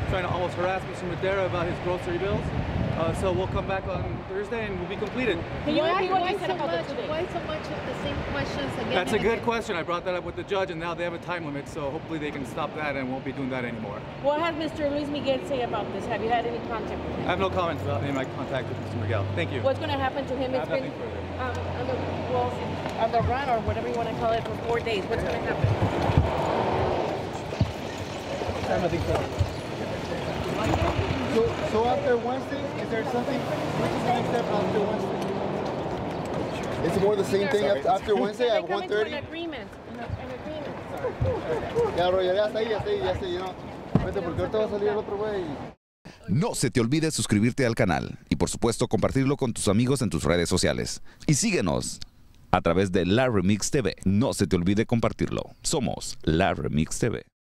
trying to almost harass Mr. Madera about his grocery bills. So we'll come back on Thursday and we'll be completed. Can you repeat what you said so about much, the 2 days? why so much of the same questions again? That's a and good again? question. I brought that up with the judge, and now they have a time limit, so hopefully they can stop that and won't be doing that anymore. What has Mr. Luis Miguel say about this? Have you had any contact with him? I have no comments about any of my contact with Mr. Miguel. Thank you. What's going to happen to him? I It's have been nothing further. on the run or whatever you want to call it for 4 days. What's going to happen? I have nothing further. So after Wednesday, is there something? What is the next step after Wednesday? It's more the same thing after Wednesday at 1:30. An agreement. Ya, bro, ya está ahí, ya no. Vete, porque ahorita va a salir el otro güey. No se te olvide suscribirte al canal y por supuesto compartirlo con tus amigos en tus redes sociales. Y síguenos a través de La Remix TV. No se te olvide compartirlo. Somos La Remix TV.